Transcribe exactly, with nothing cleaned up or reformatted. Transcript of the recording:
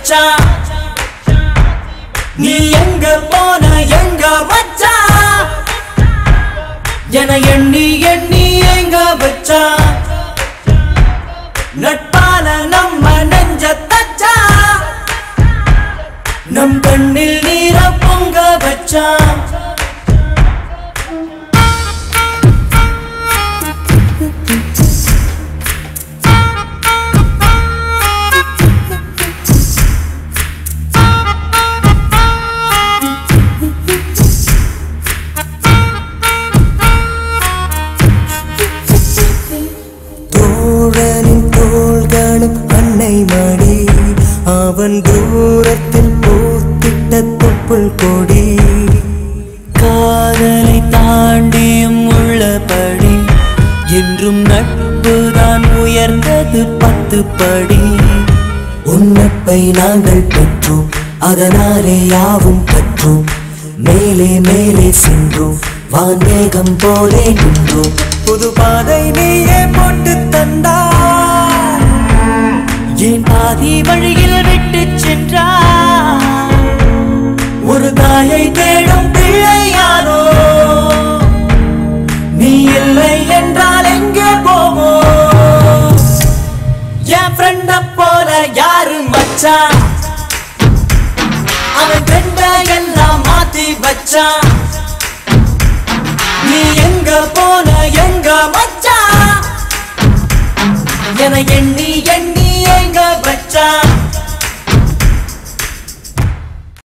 வச்சான் நீ எங்க போன எங்க மச்சான் என எண்ணி எண்ணி எங்க வச்சான் நட்பால நம்ம நெஞ்ச தச்சா நம் கண்ணில் நீர பொங்க வச்சான் அவன் தூரத்தில் பூத்திட்ட தொப்புள் கொடி காதலை தாண்டியும் உள்ளபடி என்றும் நட்புதான் உயர்ந்தது பத்து படி உன் நட்பை நாங்கள் பெற்றோம் அதனாலே யாவும் பெற்றோம் மேலே மேலே சென்றோம் வான்மேகம் போலே நின்றோம் புது பாதை நீயே போட்டு தந்தாய் ஏன் பாதி வழியில் விட்டு சென்றாய் ஒரு தாயை தேடும் பிள்ளையாரோ நீ இல்லை என்றால் எங்கே போவோம் என் ஃப்ரெண்ட போல யாரு மச்சான் அவன் ஃப்ரெண்ட எல்லாம் மாத்தி வச்சான் நீ எங்க போன எங்க மச்சான் என எண்ணி